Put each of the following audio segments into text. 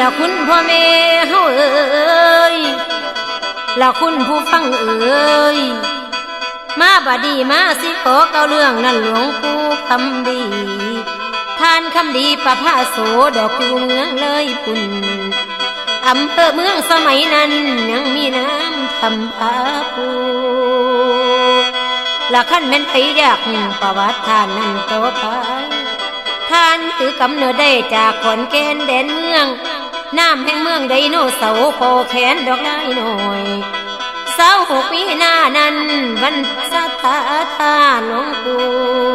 ละคุณพ่อแม่เฮาเอ๋ยละคุณผู้ฟังเอ๋ยมาบัดนี้มาสิขอเก่าเรื่องนั้นหลวงปู่คำดีท่านคำดีประภาโสดอกอยู่เมืองเลยปุ่นอำเภอเมืองสมัยนั้นยังมีน้ำทำผาปูละขั้นเป็นไผอยากประวัติท่านนั้นต่อไปท่านคือกำเนิดได้จากขอนแก่นแดนเมืองน้ำแห่งเมืองไดโนเสาร์โผล่แขนดอกไม้หน่อย26 มีนานั้นวันสัทธาทานหลวงปู่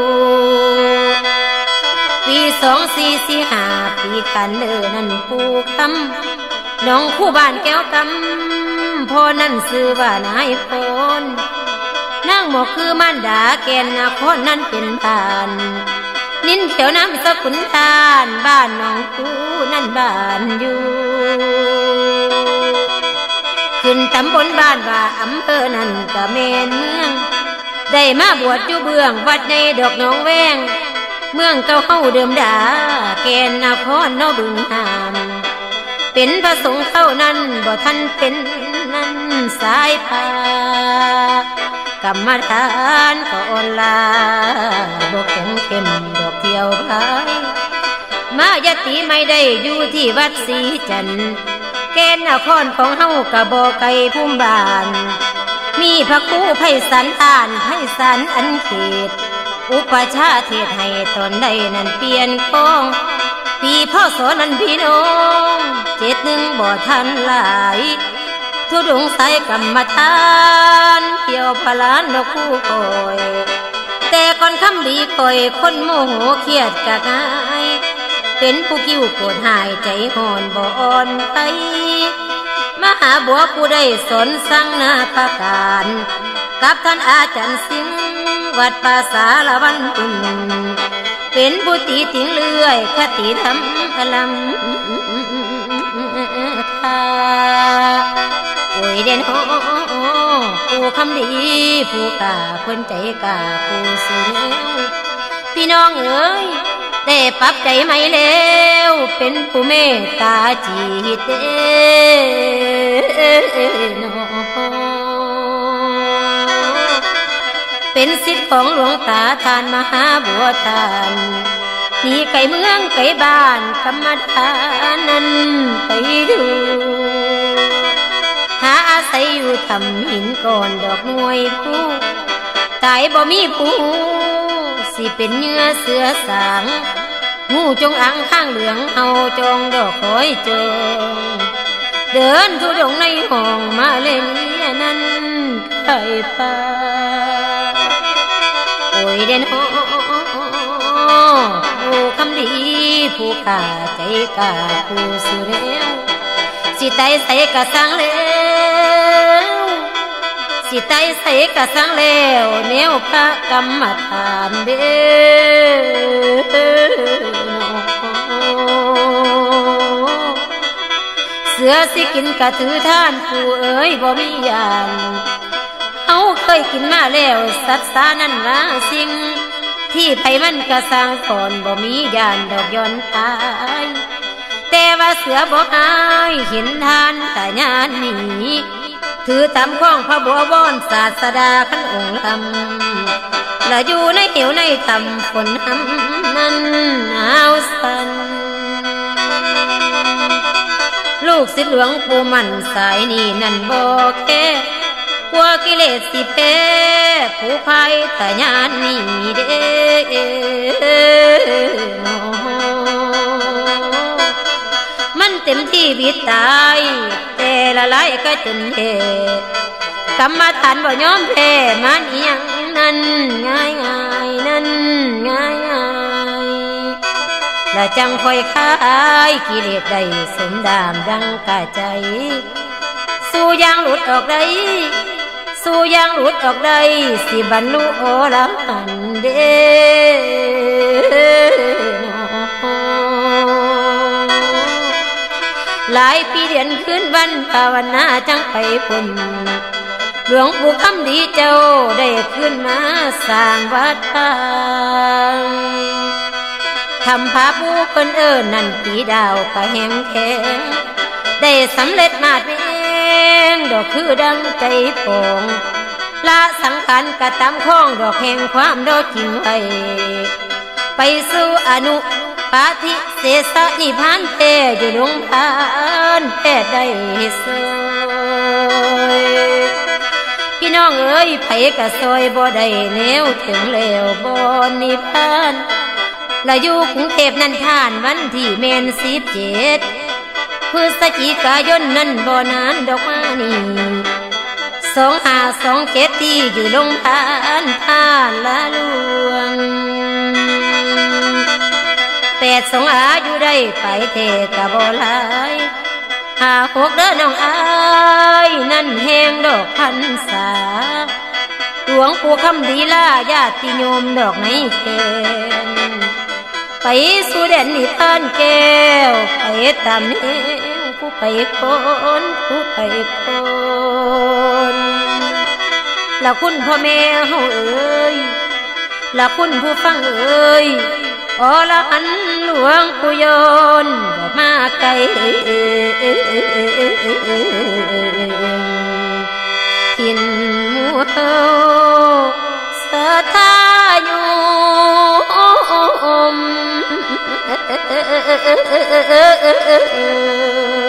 ปี2445ปีกันเดินนั่นปู่คำน้องคู่บ้านแก้วกำพ่อนั่นชื่อว่านายพลนางหมอกคือมารดาแก่นนครนั่นเป็นบ้านนินเขียวน้ำสกุลทานบ้านน้องปู่นั่นบ้านอยู่ขึ้นตำบลบ้านว่าอำเภอนั่นก็แม่นเมืองได้มาบวชอยู่เบื้องวัดในดอกหนองแวงเมืองเก่าเฮาเดิมดาแก่นนครนบึงหามเป็นพระสงฆ์เท่านั้นบ่ทันเป็นนั้นสายพากรรมฐานก็อ่อนลาบ่แข็งเข้มดอกเที่ยวพายมายติไม่ได้อยู่ที่วัดศรีจันทร์แก่นนครของเฮากะบ่ไกลภูมิบ้านมีพระครูไพศาลทานไพศาลอันเขตอุปชาเทศให้ตนใดนั้นเปลี่ยนกองปีพ่อสอนนั้นพี่น้อง71บ่ทันหลายทุดงสายกรรมฐานเกี่ยวพลานดอกคู่คอยแต่ก่อนคำดีคอยคนโมโหเครียดกะง่ายเป็นผู้คิ้วโกรธหายใจห่อนบ่อ่อนไปมหาบัวผู้ได้สอนสั่งนาภาการกับท่านอาจารย์สิงห์วัดป่าสารวันตุนเป็นผู้ตีติงเลื่อยคติธรรมพลังโอ้ยเด่นผู้คำดีผู้กล้าคนใจกล้าผู้สูงพี่น้องเอ๋ยได้ปรับใจไหมแล้วเป็นผู้เมตตาจิตเนเป็นศิษย์ของหลวงตาทานมหาบัวทานหนีไก่เมืองไก่บ้านกรรมฐานนั้นไปดูหาอาศัยอยู่ทำหินก่อนดอกหน่วยผู้ตายบ่มีผู้สิเป็นเนื้อเสือสางงูจงอังข้างเหลืองเฮาจองดอกคอยเจอเดินทุดงในห้องมาเลเนียนั้นไก่ป่าโอ้ยเด่นผู้คำดีผู้กล้าใจกล้าผู้สู้แล้วสิไตใส่กะสังแล้วสิไตใส่กะสังแล้วแนวพระกรรมฐานเด้อเสือสิกินกะถือท่านผู้เอ๋ยบ่มียานเฮาเคยกินมาแล้วสัตว์สานั้นว่าสิ่งที่ไผมันกะสร้างสอนบ่มียานดอกย้อนตายแต่ว่าเสือบ่อายเห็นทานแต่ญาณนี้ถือตามข้องพระบัววอนศาสดาขันองค์ลำและอยู่ในเหวในธรรมฝนน้ำนั้นหนาวสั่นลูกศิษย์หลวงปู่มั่นสายนี้นั่นบ่แค่กลัวกิเลสสิแพ้ผู้ภัยแต่ญาณนี้เด้มันเต็มที่วิตตายแต่ละลายก็จนแพ้กรรมฐานบ่ยอมแพ้มันอีหยังนั้นง่ายนั้นง่ายและจังค่อยคายกิเลสได้สมดามดังกะใจสู้ยางหลุดออกได้สู้ยางหลุดออกได้สิบรรลุโอรหันเด้หลายปีเดือนคืนวันภาวนาจังไปพ้นหลวงปู่คำดีเจ้าได้ขึ้นมาสร้างวัดทางททำพาผู้คนนั่นปีดาวก็แหงแข็งได้สำเร็จมาดแมงดอกคือดังใจปองละสังขารกะตามข้องดอกแห่งความดอกจริงไว้ไปสู่อนุปาทิเสสนิพานเตอยู่ลงพานแพทย์ได้ซอยพี่น้องเอ๋ยไผกะซอยบ่ได้แนวถึงแล้วบ่นิพพานและอยู่กรุงเทพนั่นท่านวันที่แม่น17พฤศจิกายนนั่นบ่นานดอกมานี่2527ที่อยู่ลงพานท่านละลวง8 2อายุได้ไปเทกะบ่หลาย56เด้อน้องอายนั่นแหงดอกพรรษาหลวงปู่คำดีลาญาติโยมดอกในแคนไปสู่แดนนิพพานแก้วไปตามแหงผู้ไปคนผู้ไปคนละคุณพ่อแม่เฮาเอ้ยละคุณผู้ฟังเอ้ยอรหันต์หลวงปู่โยนบ่มาไกลทินมัวสะทายุม